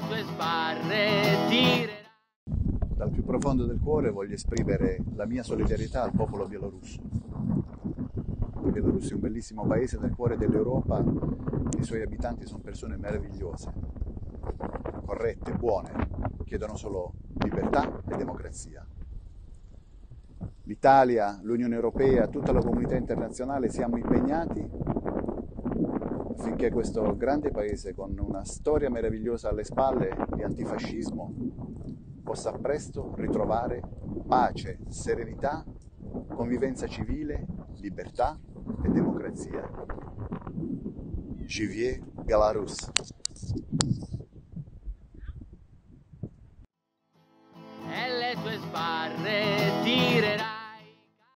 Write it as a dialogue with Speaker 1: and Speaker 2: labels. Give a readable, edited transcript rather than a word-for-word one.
Speaker 1: tue sbarre tirerà.
Speaker 2: Dal più profondo del cuore voglio esprimere la mia solidarietà al popolo bielorusso. La Bielorussia è un bellissimo paese nel cuore dell'Europa, i suoi abitanti sono persone meravigliose, corrette, buone, chiedono solo libertà e democrazia. L'Italia, l'Unione Europea, tutta la comunità internazionale siamo impegnati affinché questo grande paese con una storia meravigliosa alle spalle di antifascismo possa presto ritrovare pace, serenità, convivenza civile, libertà e democrazia. Živie Belarus!